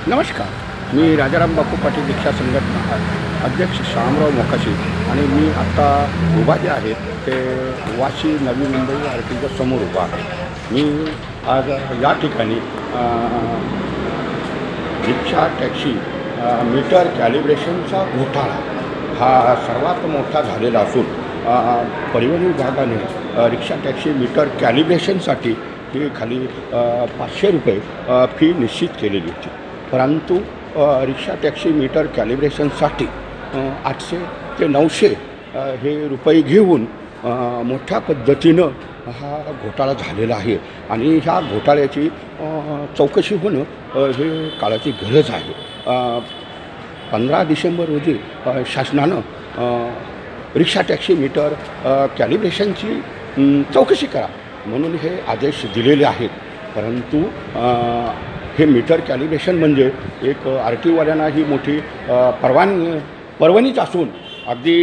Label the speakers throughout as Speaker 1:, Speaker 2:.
Speaker 1: नमस्कार, मी राजाराम बापू पाटील रिक्षा संघटना अध्यक्ष शामराव मोकाशी आणि मी आत्ता उभा जे आहे ते वाशी नवी मुंबई आरटीच्या समोर उभा आहे। मी आज या ठिकाणी रिक्षा टॅक्सी मीटर कॅलिब्रेशनचा घोटाळा हा सर्वात मोठा झालेला असून परिवहन विभागाने रिक्षा टॅक्सी मीटर कॅलिब्रेशनसाठी ही खाली 500 रुपये फी निश्चित केलेली होती, परंतु रिक्षा टॅक्सी मीटर कॅलिब्रेशनसाठी 800 ते 900 हे रुपये घेऊन मोठ्या पद्धतीनं हा घोटाळा झालेला आहे आणि ह्या घोटाळ्याची चौकशी होणं हे काळाची गरज आहे। 15 डिसेंबर रोजी शासनानं रिक्षा टॅक्सी मीटर कॅलिब्रेशनची चौकशी करा म्हणून हे आदेश दिलेले आहेत, परंतु हे मीटर कॅलिब्रेशन म्हणजे एक RTOवाल्यांना ही मोठी परवानगीच असून अगदी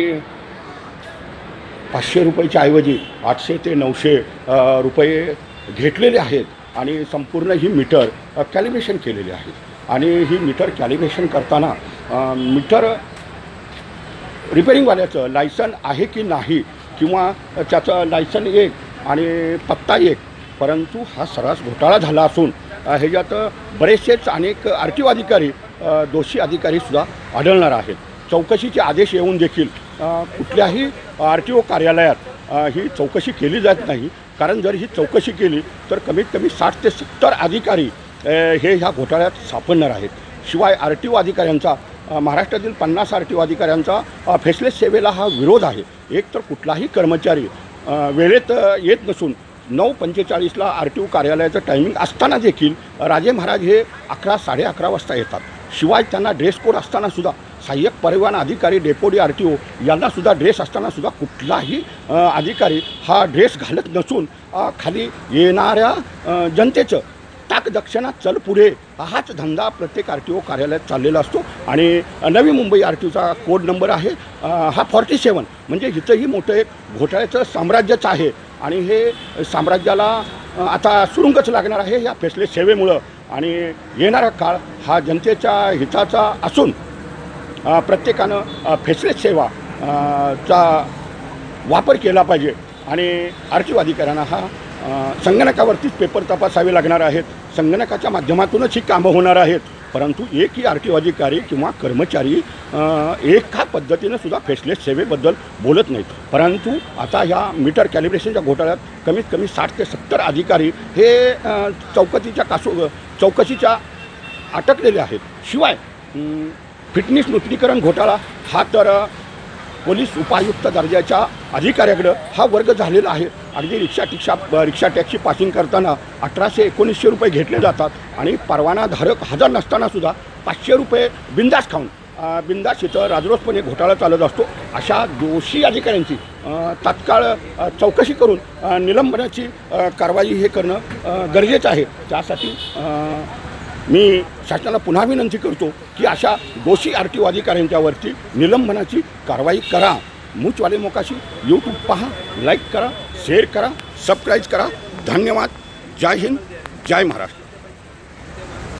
Speaker 1: 500 रुपयाच्या ऐवजी 800 ते 900 रुपये घेतलेले आहेत आणि संपूर्ण ही मीटर कॅलिब्रेशन केलेली आहेत। आणि ही मीटर कॅलिब्रेशन करताना मीटर रिपेरिंगवाल्याचं लायसन आहे की नाही किंवा त्याचं लायसन एक आणि पत्ता एक, परंतु हा सर्रास घोटाळा झाला असून ह्याच्यात बरेचसेच अनेक RTO अधिकारी दोषी अधिकारीसुद्धा आढळणार आहेत। चौकशीचे आदेश येऊन देखील कुठल्याही RTO कार्यालयात ही चौकशी केली जात नाही, कारण जर ही चौकशी केली तर कमीत कमी 60 ते 70 अधिकारी हे ह्या घोटाळ्यात सापडणार आहेत। शिवाय RTO अधिकाऱ्यांचा महाराष्ट्रातील 50 RTO अधिकाऱ्यांचा फेसलेस सेवेला हा विरोध आहे। एक तर कुठलाही कर्मचारी वेळेत येत नसून 9:45ला RTO कार्यालयाचं टायमिंग असताना देखील राजे महाराज हे 11, 11:30 वाजता येतात। शिवाय त्यांना ड्रेस कोड असतानासुद्धा सहाय्यक परिवहन अधिकारी डेपोटी RTO यांनासुद्धा ड्रेस असतानासुद्धा कुठलाही अधिकारी हा ड्रेस घालत नसून खाली येणाऱ्या जनतेचं टाक दक्षिणा चल पुढे हाच धंदा प्रत्येक RTO कार्यालयात चाललेला असतो। आणि नवी मुंबई RTOचा कोड नंबर आहे हा 47, म्हणजे इथंही मोठं एक घोटाळ्याचं साम्राज्यच आहे आणि हे साम्राज्याला आता सुरुंगच लागणार आहे ह्या फेसलेस सेवेमुळं। आणि येणारा काळ हा जनतेच्या हिताचा असून प्रत्येकानं फेसलेस सेवा चा वापर केला पाहिजे आणि RTO अधिकाऱ्यांना हा संगणकावरतीच पेपर तपासावे लागणार आहेत, संगणकाच्या माध्यमातूनच ही कामं होणार आहेत, परंतु एकही RTO अधिकारी किंवा कर्मचारी एका पद्धतीनं सुद्धा फेसलेस सेवेबद्दल बोलत नाहीत। परंतु आता ह्या मीटर कॅलिब्रेशनच्या घोटाळ्यात कमीत कमी 60 ते 70 अधिकारी हे चौकशीच्या अटकलेले आहेत। शिवाय फिटनेस नूतनीकरण घोटाळा हा तर पोलीस उपायुक्त दर्जाच्या अधिकाऱ्याकडं हा वर्ग झालेला आहे। अगदी रिक्षा टॅक्सी पासिंग करताना 1800-1900 रुपये घेतले जातात आणि परवानाधारक हजर नसतानासुद्धा 500 रुपये बिंदास खाऊन बिंदास इथं राजरोसपणे घोटाळा चालत असतो। अशा दोषी अधिकाऱ्यांची तात्काळ चौकशी करून निलंबनाची कारवाई हे करणं गरजेचं आहे। त्यासाठी मी शासनाला पुन्हा विनंती करतो की अशा दोषी RTO अधिकाऱ्यांच्यावरती निलंबनाची कारवाई करा। मूचवाले मोकाशी यूट्यूब पहा, लाईक करा, शेअर करा, सबस्क्राईब करा। धन्यवाद। जय हिंद, जय महाराष्ट्र।